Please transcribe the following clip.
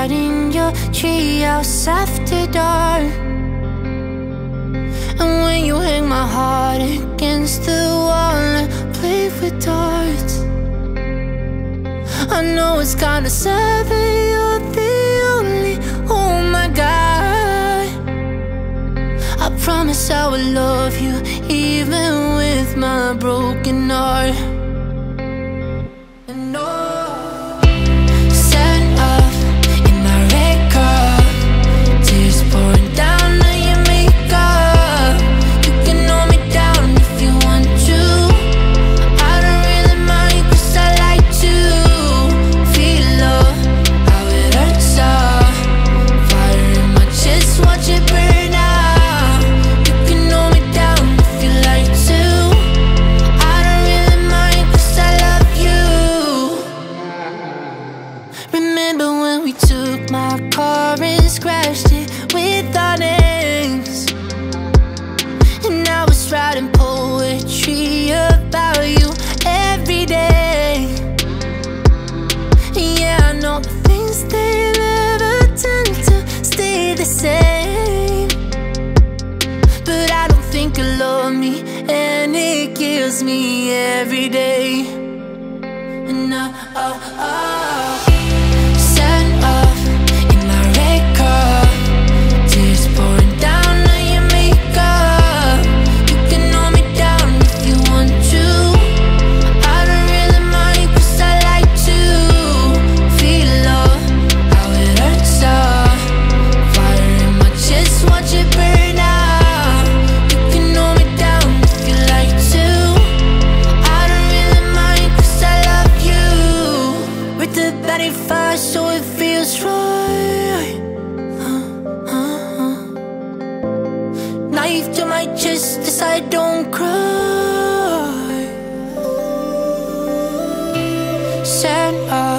out in your treehouse after dark. And when you hang my heart against the wall and play with darts, I know it's kinda sad that you're the only, oh my God. I promise I will love you even with my broken heart. Remember when we took my car and scratched it with our names? And I was writing poetry about you every day. Yeah, I know the things they never tend to stay the same, but I don't think you love me, and it kills me every day. And so it feels right. Knife to my chest as I don't cry. Send